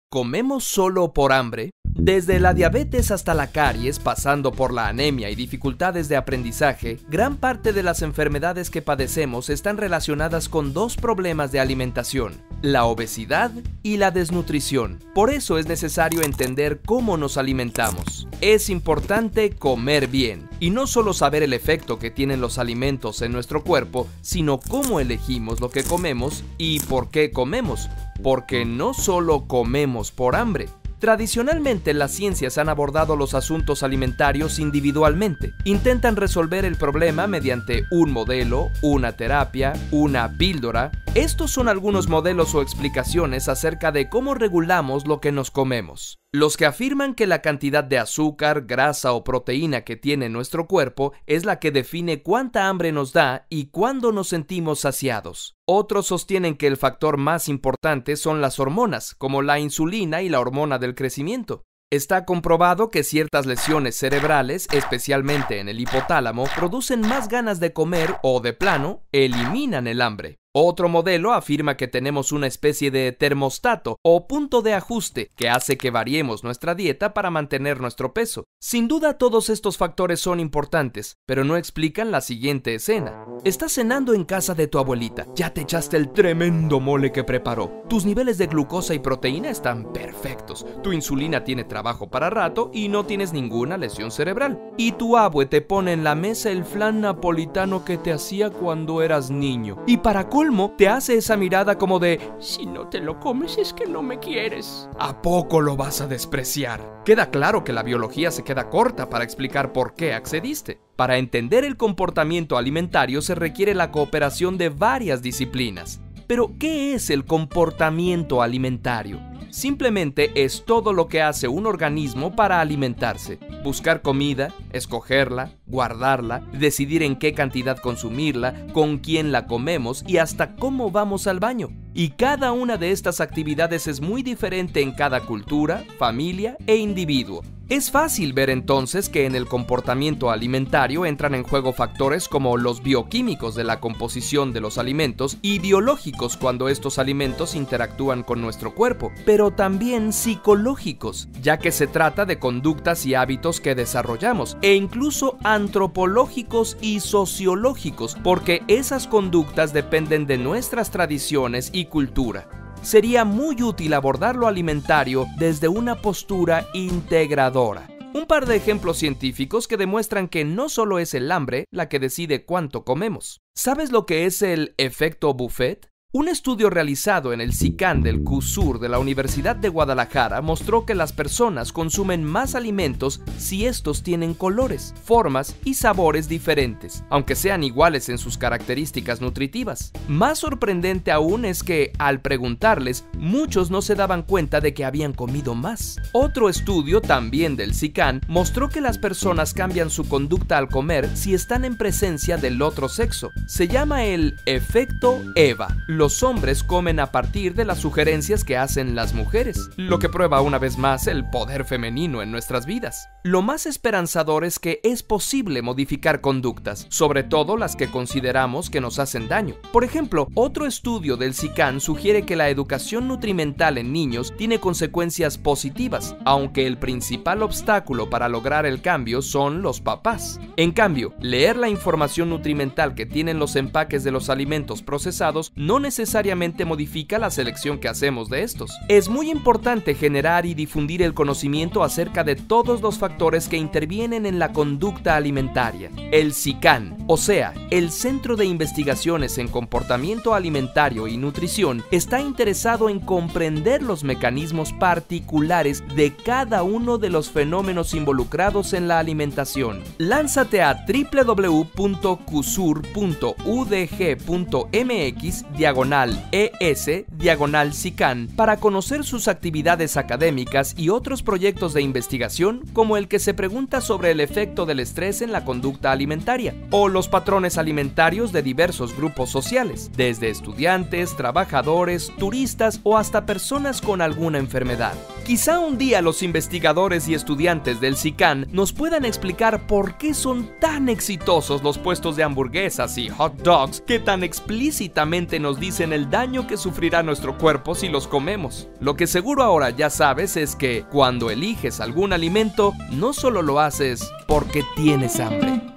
¿Comemos solo por hambre? Desde la diabetes hasta la caries, pasando por la anemia y dificultades de aprendizaje, gran parte de las enfermedades que padecemos están relacionadas con dos problemas de alimentación: la obesidad y la desnutrición. Por eso es necesario entender cómo nos alimentamos. Es importante comer bien, y no solo saber el efecto que tienen los alimentos en nuestro cuerpo, sino cómo elegimos lo que comemos y por qué comemos. Porque no solo comemos por hambre. Tradicionalmente, las ciencias han abordado los asuntos alimentarios individualmente. Intentan resolver el problema mediante un modelo, una terapia, una píldora. Estos son algunos modelos o explicaciones acerca de cómo regulamos lo que nos comemos. Los que afirman que la cantidad de azúcar, grasa o proteína que tiene nuestro cuerpo es la que define cuánta hambre nos da y cuándo nos sentimos saciados. Otros sostienen que el factor más importante son las hormonas, como la insulina y la hormona del crecimiento. Está comprobado que ciertas lesiones cerebrales, especialmente en el hipotálamo, producen más ganas de comer o, de plano, eliminan el hambre. Otro modelo afirma que tenemos una especie de termostato o punto de ajuste que hace que variemos nuestra dieta para mantener nuestro peso. Sin duda, todos estos factores son importantes, pero no explican la siguiente escena. Estás cenando en casa de tu abuelita. Ya te echaste el tremendo mole que preparó. Tus niveles de glucosa y proteína están perfectos. Tu insulina tiene trabajo para rato y no tienes ninguna lesión cerebral. Y tu abue te pone en la mesa el flan napolitano que te hacía cuando eras niño. Y para colmo, te hace esa mirada como de: si no te lo comes es que no me quieres. ¿A poco lo vas a despreciar? Queda claro que la biología se queda corta para explicar por qué accediste. Para entender el comportamiento alimentario se requiere la cooperación de varias disciplinas. Pero, ¿qué es el comportamiento alimentario? Simplemente es todo lo que hace un organismo para alimentarse. Buscar comida, escogerla, guardarla, decidir en qué cantidad consumirla, con quién la comemos y hasta cómo vamos al baño. Y cada una de estas actividades es muy diferente en cada cultura, familia e individuo. Es fácil ver entonces que en el comportamiento alimentario entran en juego factores como los bioquímicos de la composición de los alimentos y biológicos cuando estos alimentos interactúan con nuestro cuerpo, pero también psicológicos, ya que se trata de conductas y hábitos que desarrollamos, e incluso antropológicos y sociológicos, porque esas conductas dependen de nuestras tradiciones y cultura. Sería muy útil abordar lo alimentario desde una postura integradora. Un par de ejemplos científicos que demuestran que no solo es el hambre la que decide cuánto comemos. ¿Sabes lo que es el efecto buffet? Un estudio realizado en el SICAN del CUSUR de la Universidad de Guadalajara mostró que las personas consumen más alimentos si estos tienen colores, formas y sabores diferentes, aunque sean iguales en sus características nutritivas. Más sorprendente aún es que, al preguntarles, muchos no se daban cuenta de que habían comido más. Otro estudio, también del SICAN, mostró que las personas cambian su conducta al comer si están en presencia del otro sexo. Se llama el efecto EVA. Los hombres comen a partir de las sugerencias que hacen las mujeres, lo que prueba una vez más el poder femenino en nuestras vidas. Lo más esperanzador es que es posible modificar conductas, sobre todo las que consideramos que nos hacen daño. Por ejemplo, otro estudio del SICAN sugiere que la educación nutrimental en niños tiene consecuencias positivas, aunque el principal obstáculo para lograr el cambio son los papás. En cambio, leer la información nutrimental que tienen los empaques de los alimentos procesados no necesariamente modifica la selección que hacemos de estos. Es muy importante generar y difundir el conocimiento acerca de todos los factores que intervienen en la conducta alimentaria. El SICAN, o sea, el Centro de Investigaciones en Comportamiento Alimentario y Nutrición, está interesado en comprender los mecanismos particulares de cada uno de los fenómenos involucrados en la alimentación. Lánzate a www.cusur.udg.mx/ES/SICAN para conocer sus actividades académicas y otros proyectos de investigación como el que se pregunta sobre el efecto del estrés en la conducta alimentaria o los patrones alimentarios de diversos grupos sociales, desde estudiantes, trabajadores, turistas o hasta personas con alguna enfermedad. Quizá un día los investigadores y estudiantes del SICAN nos puedan explicar por qué son tan exitosos los puestos de hamburguesas y hot dogs que tan explícitamente nos dicen el daño que sufrirá nuestro cuerpo si los comemos. Lo que seguro ahora ya sabes es que cuando eliges algún alimento, no solo lo haces porque tienes hambre.